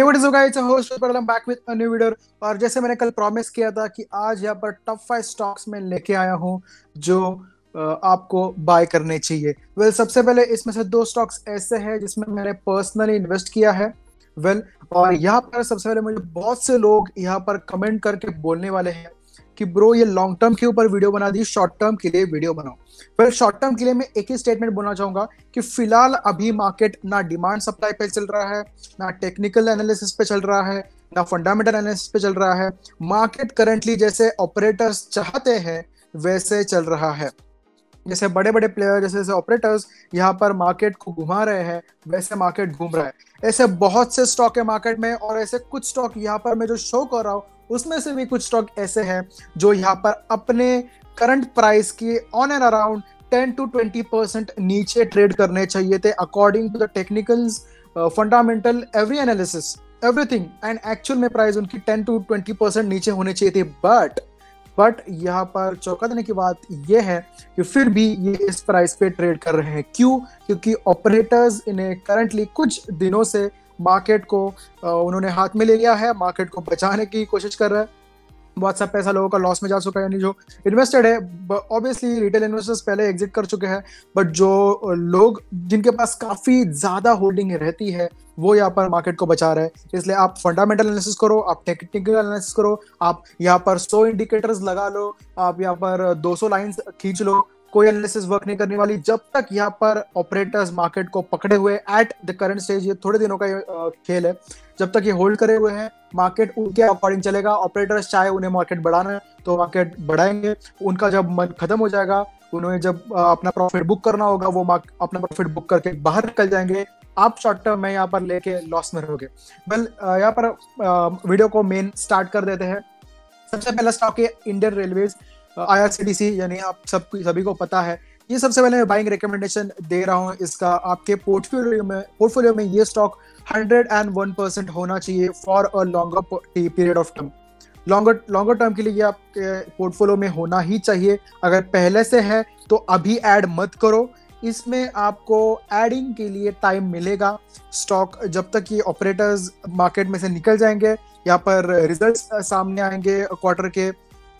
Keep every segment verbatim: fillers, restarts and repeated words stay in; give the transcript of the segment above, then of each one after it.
What is guys, host पर I'm back with a new video। और जैसे मैंने कल प्रॉमिस किया था कि आज यहाँ पर टॉप फाइव स्टॉक्स में लेके आया हूँ जो अ, आपको बाय करने चाहिए। वेल well, सबसे पहले इसमें से दो स्टॉक्स ऐसे हैं जिसमें मैंने पर्सनली इन्वेस्ट किया है। वेल well, और यहाँ पर सबसे पहले मुझे बहुत से लोग यहाँ पर कमेंट करके बोलने वाले हैं कि ब्रो ये लॉन्ग टर्म के ऊपर वीडियो बना दी, शॉर्ट टर्म के लिए वीडियो बनाओ। वेल शॉर्ट टर्म के लिए मैं एक ही स्टेटमेंट बोलना चाहूंगा कि फिलहाल अभी मार्केट ना डिमांड सप्लाई पे चल रहा है, ना टेक्निकल एनालिसिस पे चल रहा है, ना फंडामेंटल एनालिसिस पे चल रहा है। मार्केट करंटली जैसे ऑपरेटर्स चाहते हैं वैसे चल रहा है। जैसे बड़े बड़े प्लेयर जैसे जैसे ऑपरेटर्स यहाँ पर मार्केट को घुमा रहे हैं वैसे मार्केट घूम रहा है। ऐसे बहुत से स्टॉक है मार्केट में, और ऐसे कुछ स्टॉक यहाँ पर मैं जो शो कर रहा हूँ उसमें से भी कुछ स्टॉक ऐसे हैं जो यहाँ पर अपने करंट प्राइस की on and around ten to twenty percent नीचे ट्रेड करने चाहिए थे according to the technicals, fundamental, every analysis, everything. And actual में प्राइस उनकी टेन टू ट्वेंटी परसेंट नीचे होने चाहिए थे। बट बट यहाँ पर चौंका देने की बात यह है कि फिर भी ये इस प्राइस पे ट्रेड कर रहे हैं। क्यों? क्योंकि ऑपरेटर्स इन्हें करंटली कुछ दिनों से मार्केट को उन्होंने हाथ में ले लिया है, मार्केट को बचाने की कोशिश कर रहा है। बहुत सा पैसा लोगों का लॉस में जा चुका है, यानी जो इन्वेस्टेड है, ऑब्वियसली रिटेल इन्वेस्टर्स पहले एग्जिट कर चुके हैं, बट जो लोग जिनके पास काफी ज्यादा होल्डिंग रहती है वो यहाँ पर मार्केट को बचा रहे हैं। इसलिए आप फंडामेंटल एनालिसिस करो, आप टेक्निकल एनालिसिस करो, आप यहाँ पर सौ इंडिकेटर्स लगा लो, आप यहाँ पर दो सौ लाइंस खींच लो, कोई एनालिसिस वर्क नहीं करने वाली जब तक यहाँ पर ऑपरेटर्स मार्केट को पकड़े हुए एट द करंट स्टेज। ये थोड़े दिनों का ये खेल है, जब तक ये होल्ड करे हुए हैं मार्केट उनके अकॉर्डिंग चलेगा। ऑपरेटर्स चाहे उन्हें मार्केट बढ़ाना है तो मार्केट बढ़ाएंगे, उनका जब मन खत्म हो जाएगा, उन्हें जब अपना प्रॉफिट बुक करना होगा वो अपना प्रॉफिट बुक करके बाहर निकल जाएंगे। आप शॉर्ट टर्म में यहाँ पर लेके लॉस में रहोगे। वेल यहाँ पर वीडियो को मेन स्टार्ट कर देते हैं। सबसे पहला स्टॉक है Indian railways, I R C T C, यानी आप सब सभी को पता है। ये सबसे पहले मैं बाइंग रिकमेंडेशन दे रहा हूँ इसका। आपके पोर्टफोलियो में पोर्टफोलियो में ये stock hundred and one percent होना चाहिए for a longer period of time. Longer longer term के लिए ये आपके पोर्टफोलियो में होना ही चाहिए। अगर पहले से है तो अभी ऐड मत करो, इसमें आपको एडिंग के लिए टाइम मिलेगा। स्टॉक जब तक ये ऑपरेटर्स मार्केट में से निकल जाएंगे, यहाँ पर रिजल्ट्स सामने आएंगे क्वार्टर के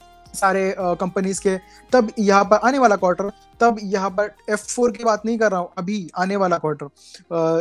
सारे कंपनीज के, तब यहाँ पर आने वाला क्वार्टर, तब यहाँ पर एफ फोर की बात नहीं कर रहा हूँ, अभी आने वाला क्वार्टर,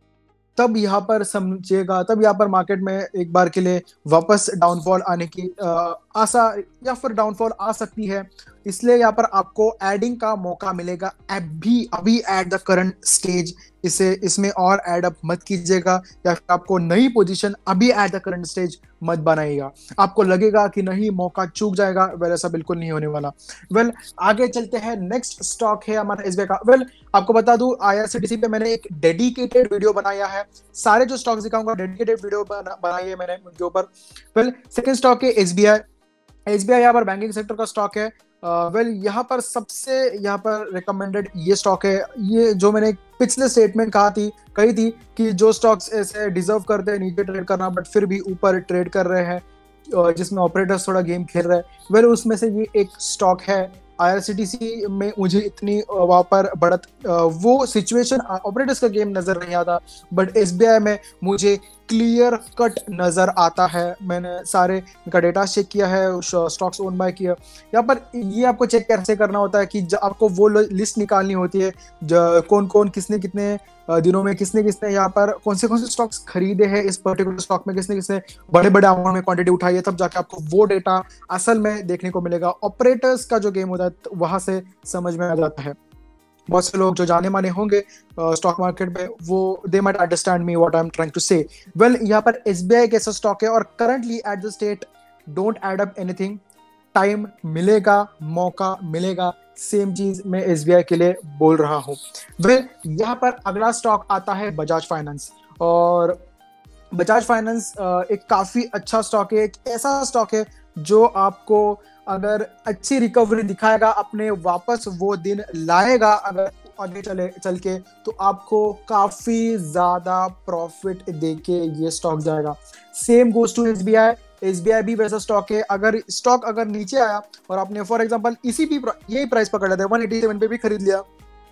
तब यहाँ पर समझिएगा, तब यहाँ पर मार्केट में एक बार के लिए वापस डाउनफॉल आने की आशा या फिर डाउनफॉल आ सकती है। इसलिए यहाँ पर आपको एडिंग का मौका मिलेगा अभी अभी एट द करंट स्टेज। इसे इसमें और एड अप मत कीजिएगा, या फिर आपको नई पोजीशन अभी एट द करंट स्टेज मत बनाइएगा। आपको लगेगा कि नहीं मौका चूक जाएगा, वेल ऐसा बिल्कुल नहीं होने वाला। वेल आगे चलते हैं। नेक्स्ट स्टॉक है हमारा एस बी आई का। वेल आपको बता दूं आई आर सी टी सी पे मैंने एक डेडिकेटेड वीडियो बनाया है, सारे जो स्टॉक्स दिखाऊंगा डेडिकेटेड वीडियो बना, बनाई है मैंने उनके ऊपर। वेल सेकंड स्टॉक है S B I. S B I यहाँ पर बैंकिंग सेक्टर का स्टॉक है। वेल uh, well, यहाँ पर सबसे यहाँ पर रिकमेंडेड ये स्टॉक है। ये जो मैंने पिछले स्टेटमेंट कहा थी कही थी कि जो स्टॉक्स ऐसे डिजर्व करते हैं नीचे ट्रेड करना बट फिर भी ऊपर ट्रेड कर रहे हैं, जिसमें ऑपरेटर्स थोड़ा गेम खेल रहे हैं, वेल well, उसमें से ये एक स्टॉक है। आई आर सी टी सी में मुझे इतनी वहाँ पर बढ़त वो सिचुएशन ऑपरेटर्स का गेम नजर नहीं आता, बट एस बी आई में मुझे क्लियर कट नजर आता है। मैंने सारे इनका डेटा चेक किया है, स्टॉक्स ओन बाय किया। यहाँ पर ये आपको चेक कैसे करना होता है कि आपको वो लिस्ट निकालनी होती है कौन कौन किसने कितने दिनों में किसने किसने यहाँ पर कौन से कौन से स्टॉक्स खरीदे हैं, इस पर्टिकुलर स्टॉक में किसने किसने बड़े बड़े अमाउंट में क्वांटिटी उठाई है, तब जाके आपको वो डेटा असल में देखने को मिलेगा। ऑपरेटर्स का जो गेम होता है वहां से समझ में आ जाता है। बहुत से लोग जो जाने माने होंगे स्टॉक मार्केट में वो they might understand me what I am trying to say. Well यहाँ पर एस बी आई कैसा स्टॉक है और currently at the state don't add up anything. Time मिलेगा, मौका मिलेगा, सेम चीज मैं एस बी आई के लिए बोल रहा हूँ। वेल यहाँ पर अगला स्टॉक आता है बजाज फाइनेंस। और बजाज फाइनेंस एक काफी अच्छा स्टॉक है, एक ऐसा स्टॉक है जो आपको अगर अच्छी रिकवरी दिखाएगा, अपने वापस वो दिन लाएगा अगर आगे चले चल के, तो आपको काफी ज्यादा प्रॉफिट देके ये स्टॉक जाएगा। Same goes to S B I. S B I भी वैसा स्टॉक है। अगर स्टॉक अगर नीचे आया और आपने फॉर एग्जांपल इसी भी यही प्राइस पकड़ लेते हैं वन एटी सेवन पे भी खरीद लिया,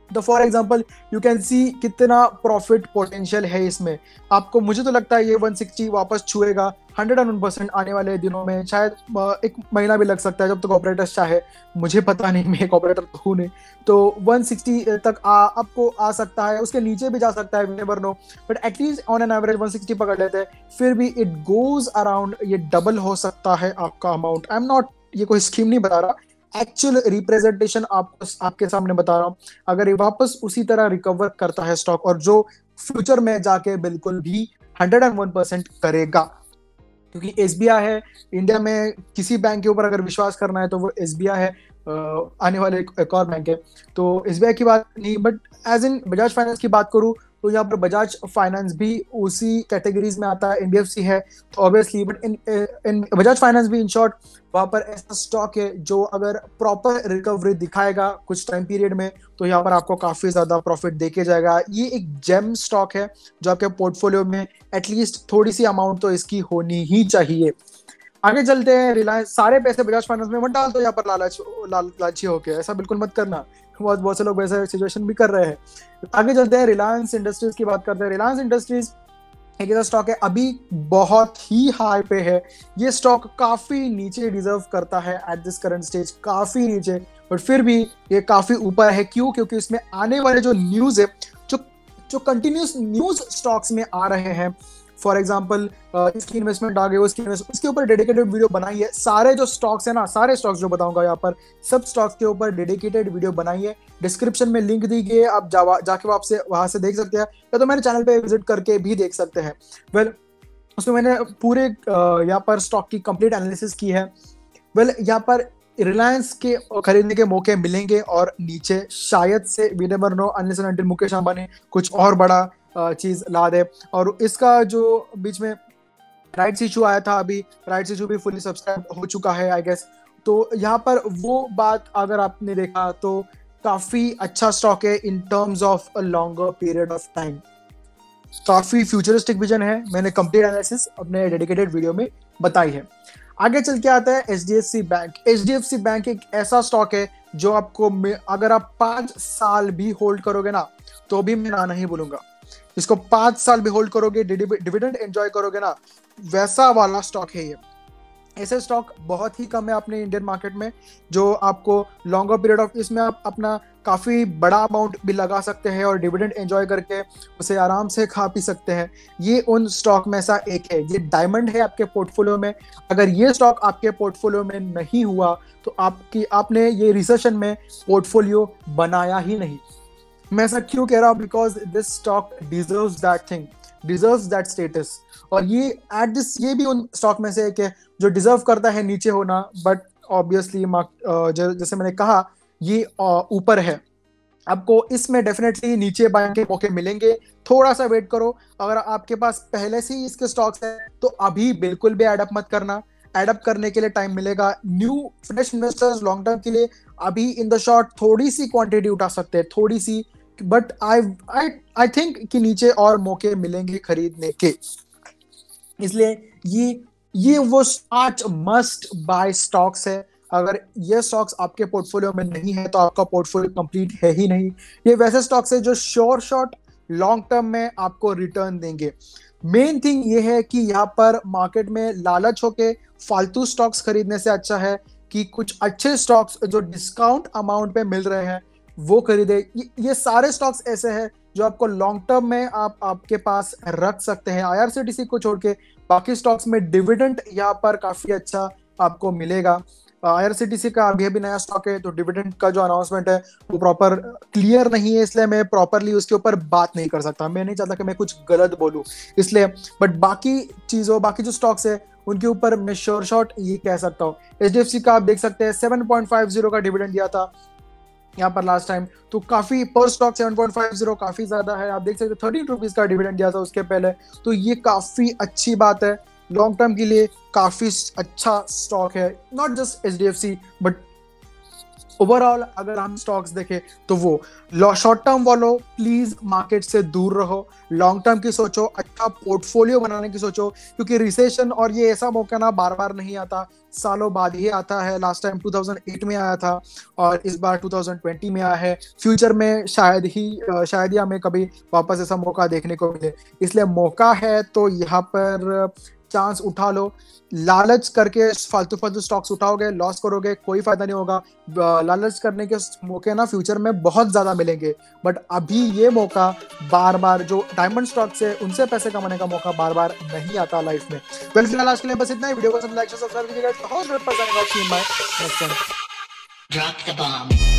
तो for example you can see कितना प्रॉफिट पोटेंशियल है इसमें। आपको, मुझे तो लगता है ये वन सिक्सटी वापस छुएगा हंड्रेड एंड वन परसेंट आने वाले दिनों में, शायद एक महीना भी लग सकता है जब तक ऑपरेटर्स चाहे, मुझे पता नहीं, मैं एक ऑपरेटर तो हूँ नहीं। तो वन सिक्सटी तक आ, आपको आ सकता है, उसके नीचे भी जा सकता है, never know, but at least on an average one sixty पकड़ लेते हैं, फिर भी इट गोज अराउंड, ये डबल हो सकता है आपका अमाउंट। आई एम नॉट, ये कोई स्कीम नहीं बता रहा, एक्चुअल रिप्रेजेंटेशन आपको आपके सामने बता रहा हूं। अगर ये वापस उसी तरह रिकवर करता है स्टॉक, और जो फ्यूचर में जाके बिल्कुल भी हंड्रेड एंड वन परसेंट करेगा, क्योंकि एसबीआई है इंडिया में, किसी बैंक के ऊपर अगर विश्वास करना है तो वो एसबीआई है, आने वाले एक, एक और बैंक है। तो एसबीआई की बात नहीं, but as in Bajaj finance की बात करूं तो यहाँ पर बजाज फाइनेंस भी उसी कैटेगरीज में आता है, एनबीएफसी है तो obviously, but in in Bajaj finance भी इन शॉर्ट वहाँ पर ऐसा स्टॉक है जो अगर प्रॉपर रिकवरी दिखाएगा कुछ टाइम पीरियड में, तो यहाँ पर आपको काफी ज्यादा प्रॉफिट देके जाएगा। ये एक जेम स्टॉक है जो आपके पोर्टफोलियो में एटलीस्ट थोड़ी सी अमाउंट तो इसकी होनी ही चाहिए। आगे चलते हैं, रिलायंस, सारे पैसे बजाज फाइनेंस में मत डाल दो यहाँ पर लालच लाल लालची होके, ऐसा बिल्कुल मत करना, बहुत बहुत से लोग वैसे सिचुएशन भी कर रहे हैं। आगे चलते हैं, रिलायंस इंडस्ट्रीज की बात करते हैं। रिलायंस इंडस्ट्रीज एक ऐसा स्टॉक है, अभी बहुत ही हाई पे है, ये स्टॉक काफी नीचे डिजर्व करता है एट दिस करंट स्टेज, काफी नीचे, बट फिर भी ये काफी ऊपर है। क्यों? क्योंकि इसमें आने वाले जो न्यूज है, जो जो कंटिन्यूस न्यूज स्टॉक्स में आ रहे हैं, फॉर एग्जाम्पल इसकी इन्वेस्टमेंट आ गई, उसकी इन्वेस्टमेंट, उसके ऊपर डेडिकेटेड वीडियो बनाई है। सारे जो स्टॉक्स है ना, सारे स्टॉक्स जो बताऊंगा यहाँ पर, सब स्टॉक्स के ऊपर डेडिकेटेड वीडियो बनाई है, डिस्क्रिप्शन में लिंक दी गई है, आप जा जाके आप से वहां से देख सकते हैं, या तो मेरे चैनल पे विजिट करके भी देख सकते हैं। वेल well, उसमें मैंने पूरे यहाँ पर स्टॉक की कंप्लीट एनालिसिस की है। वेल well, यहाँ पर रिलायंस के खरीदने के मौके मिलेंगे और नीचे शायद से, we never know unless and until Mukesh Ambani कुछ और बड़ा चीज ला दे। और इसका जो बीच में राइट्स इशू आया था, अभी राइट्स इशू भी फुली सब्सक्राइब हो चुका है आई गेस, तो यहाँ पर वो बात अगर आपने देखा तो काफी अच्छा स्टॉक है in terms of a longer period of time, काफी फ्यूचरिस्टिक विजन है, मैंने कंप्लीट एनालिसिस अपने डेडिकेटेड वीडियो में बताई है। आगे चल के आता है एचडीएफसी बैंक। एचडीएफसी बैंक एक ऐसा स्टॉक है जो आपको, अगर आप पांच साल भी होल्ड करोगे ना, तो भी मैं ना नहीं बोलूंगा, इसको पांच साल भी होल्ड करोगे, डिविडेंड एंजॉय करोगे ना, वैसा वाला स्टॉक है ये। ऐसे स्टॉक बहुत ही कम है अपने इंडियन मार्केट में जो आपको लॉन्गर पीरियड ऑफ, इसमें आप अपना काफी बड़ा अमाउंट भी लगा सकते हैं और डिविडेंड एंजॉय करके उसे आराम से खा पी सकते हैं। ये उन स्टॉक में से एक है, ये डायमंड है आपके पोर्टफोलियो में। अगर ये स्टॉक आपके पोर्टफोलियो में नहीं हुआ तो आपकी आपने ये रिसेशन में पोर्टफोलियो बनाया ही नहीं। मैं ऐसा क्यों कह रहा हूं? Because this stock deserves that thing, deserves that status, और ये एट दिस, ये भी उन स्टॉक में से एक है जो डिजर्व करता है नीचे होना, बट ऑब्वियसली जैसे मैंने कहा ये ऊपर है। आपको इसमें डेफिनेटली नीचे बाइंग के मौके मिलेंगे, थोड़ा सा वेट करो। अगर आपके पास पहले से ही इसके स्टॉक्स है तो अभी बिल्कुल भी एडअप मत करना, एडअप करने के लिए टाइम मिलेगा। New fresh investors long term के लिए अभी इन द शॉर्ट थोड़ी सी क्वांटिटी उठा सकते हैं, थोड़ी सी, but I I I think कि नीचे और मौके मिलेंगे खरीदने के। इसलिए ये ये वो आठ मस्ट बाय स्टॉक्स है। अगर ये स्टॉक्स आपके पोर्टफोलियो में नहीं है तो आपका पोर्टफोलियो कंप्लीट है ही नहीं। ये वैसे स्टॉक्स है जो श्योर शॉट लॉन्ग टर्म में आपको रिटर्न देंगे। मेन थिंग ये है कि यहाँ पर मार्केट में लालच होके फालतू स्टॉक्स खरीदने से अच्छा है कि कुछ अच्छे स्टॉक्स जो डिस्काउंट अमाउंट पे मिल रहे हैं वो खरीदे। ये, ये सारे स्टॉक्स ऐसे हैं जो आपको लॉन्ग टर्म में आप आपके पास रख सकते हैं। आईआरसीटीसी को छोड़ के बाकी स्टॉक्स में डिविडेंड यहाँ पर काफी अच्छा आपको मिलेगा। आईआरसीटीसी का अभी अभी नया स्टॉक है तो डिविडेंड का जो अनाउंसमेंट है वो प्रॉपर क्लियर नहीं है, इसलिए मैं प्रॉपरली उसके ऊपर बात नहीं कर सकता। मैं नहीं चाहता कि मैं कुछ गलत बोलूं इसलिए, बट बाकी चीजों, बाकी जो स्टॉक्स है उनके ऊपर मैं श्योर शॉट ये कह सकता हूँ। एचडीएफसी का आप देख सकते हैं सेवन पॉइंट फाइव जीरो का डिविडेंड दिया था यहाँ पर लास्ट टाइम, तो काफी पर stock seven point five zero काफी ज्यादा है। आप देख सकते हैं थर्टीन रुपीज का डिविडेंड दिया था उसके पहले, तो ये काफी अच्छी बात है। लॉन्ग टर्म के लिए काफी अच्छा स्टॉक है, not just HDFC but overall अगर हम स्टॉक्स देखें तो वो शॉर्ट टर्म वालों प्लीज मार्केट से दूर रहो, लॉन्ग टर्म की सोचो, अच्छा पोर्टफोलियो बनाने की सोचो, क्योंकि रिसेशन और ये ऐसा मौका ना बार बार नहीं आता, सालों बाद ही आता है। Last time two thousand eight में आया था और इस बार टू थाउज़ेंड ट्वेंटी में आया है। फ्यूचर में शायद ही शायद ही हमें कभी वापस ऐसा मौका देखने को मिले, इसलिए मौका है तो यहाँ पर चांस उठा लो। लालच करके फालतू फालतू स्टॉक्स उठाओगे, लॉस करोगे, कोई फायदा नहीं होगा। लालच करने के मौके ना फ्यूचर में बहुत ज्यादा मिलेंगे, बट अभी ये मौका बार बार जो डायमंड स्टॉक से उनसे पैसे कमाने का मौका बार बार नहीं आता लाइफ में। वेल फिलहाल आज के लिए बस इतना ही। वीडियो को लाइक सब्सक्राइब कीजिएगा। Drop the bomb.